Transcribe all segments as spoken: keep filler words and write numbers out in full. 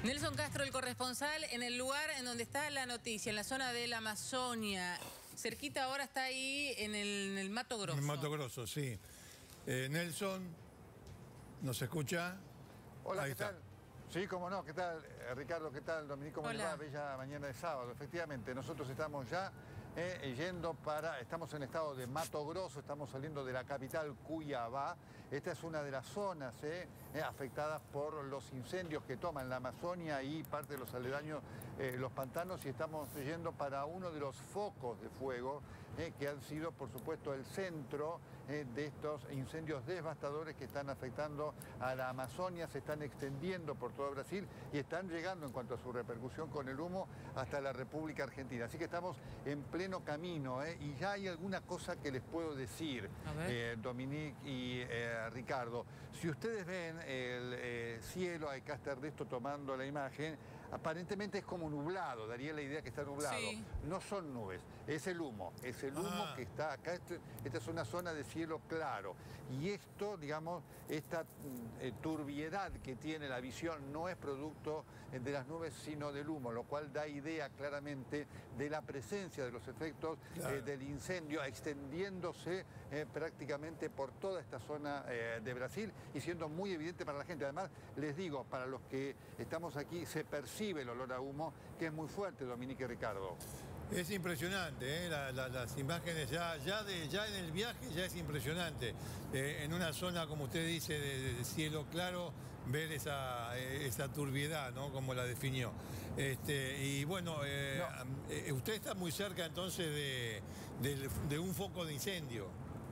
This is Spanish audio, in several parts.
Nelson Castro, el corresponsal, en el lugar en donde está la noticia, en la zona de la Amazonia. Cerquita ahora está ahí en el, en el Mato Grosso. En el Mato Grosso, sí. Eh, Nelson, ¿nos escucha? Hola, Ahí ¿qué está. tal? Sí, cómo no, ¿qué tal? Eh, Ricardo, ¿qué tal? Dominico, ¿cómo le va? Bella mañana de sábado. Efectivamente, nosotros estamos ya eh, yendo para... Estamos en el estado de Mato Grosso, estamos saliendo de la capital, Cuiabá. Esta es una de las zonas eh, eh, afectadas por los incendios que toman la Amazonia y parte de los aledaños, eh, los pantanos, y estamos yendo para uno de los focos de fuego eh, que han sido, por supuesto, el centro eh, de estos incendios devastadores que están afectando a la Amazonia, se están extendiendo por todo Brasil y están llegando en cuanto a su repercusión con el humo hasta la República Argentina. Así que estamos en pleno camino eh, y ya hay alguna cosa que les puedo decir, eh, Dominique y eh, Ricardo. Si ustedes ven el eh, cielo, acá está Ernesto tomando la imagen, aparentemente es como nublado, daría la idea que está nublado. Sí. No son nubes, es el humo, es el humo ah. que está acá. Este, esta es una zona de cielo claro. Y esto, digamos, esta eh, turbiedad que tiene la visión no es producto de las nubes, sino del humo, lo cual da idea claramente de la presencia de los efectos claro. eh, del incendio extendiéndose eh, prácticamente por toda esta zona eh, de Brasil y siendo muy evidente para la gente. Además, les digo, para los que estamos aquí, se percibe el olor a humo, que es muy fuerte, Dominique y Ricardo. Es impresionante, ¿eh? la, la, las imágenes ya, ya, de, ya en el viaje ya es impresionante. Eh, en una zona, como usted dice, de, de cielo claro, ver esa, esa turbiedad, ¿no? Como la definió. Este, y bueno, eh, no. eh, usted está muy cerca entonces de, de, de un foco de incendio.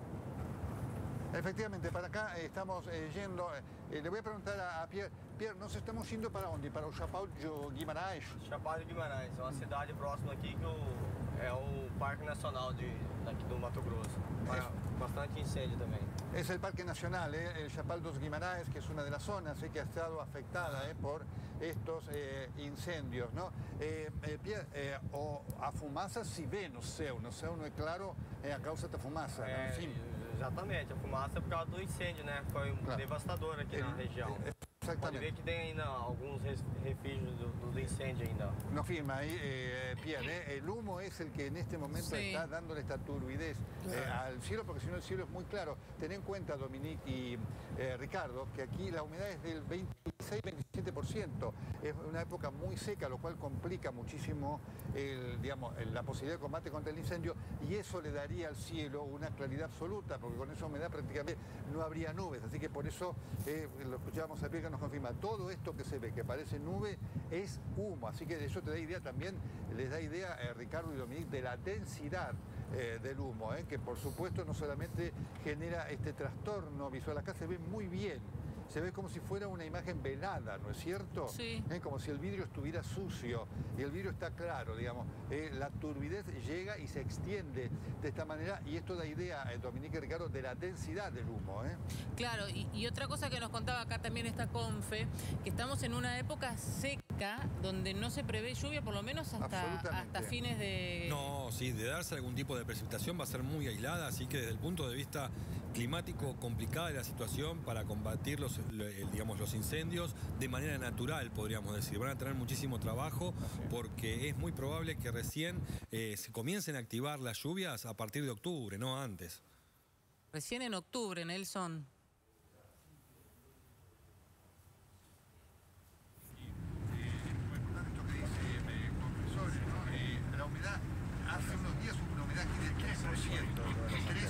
Efectivamente, para acá eh, estamos eh, yendo. Eh, le voy a preguntar a, a Pierre. Pierre, nós estamos indo para onde? Para o Chapada de Guimarães? Chapada de Guimarães, é uma cidade próxima aqui que o, é o Parque Nacional de, daqui do Mato Grosso. Para bastante incêndio também. Es el Parque Nacional, eh, el Chapada dos Guimarães, que es una de las zonas eh, que ha estado afectada eh, por estos eh, incendios, ¿no? Eh, eh, Pierre, eh, o, a fumaça se vê no céu, no céu não é claro é a causa da fumaça, é, né? Enfim. Exatamente, a fumaça é por causa do incêndio, né? Foi claro. devastador aqui é, na região. É, Pode ver que tem ainda algunos refugio do, do incendio ainda. Nos firma ahí, eh, Pierre, eh, el humo es el que en este momento sí. está dándole esta turbidez claro. eh, al cielo, porque si no el cielo es muy claro. Ten en cuenta, Dominique y eh, Ricardo, que aquí la humedad es del veintiséis a veintisiete por ciento. Es una época muy seca, lo cual complica muchísimo el, digamos, la posibilidad de combate contra el incendio, y eso le daría al cielo una claridad absoluta, porque con esa humedad prácticamente no habría nubes. Así que por eso eh, lo escuchábamos a Pierre que nos confirma, todo esto que se ve, que parece nube, es humo. Así que eso te da idea también, les da idea, eh, Ricardo y Dominique, de la densidad eh, del humo, eh, que por supuesto no solamente genera este trastorno visual, acá se ve muy bien. Se ve como si fuera una imagen velada, ¿no es cierto? Sí. Eh, como si el vidrio estuviera sucio y el vidrio está claro, digamos. Eh, la turbidez llega y se extiende de esta manera y esto da idea, eh, Dominique y Ricardo, de la densidad del humo, ¿eh? Claro, y, y otra cosa que nos contaba acá también esta Confe, que estamos en una época seca donde no se prevé lluvia, por lo menos hasta, hasta fines de... No, sí, de darse algún tipo de precipitación va a ser muy aislada, así que desde el punto de vista climático complicada la situación para combatir los, digamos, los incendios de manera natural, podríamos decir. Van a tener muchísimo trabajo porque es muy probable que recién eh, se comiencen a activar las lluvias a partir de octubre, no antes. Recién en octubre, Nelson. La humedad, hace unos días hubo una humedad aquí del tres por ciento, tres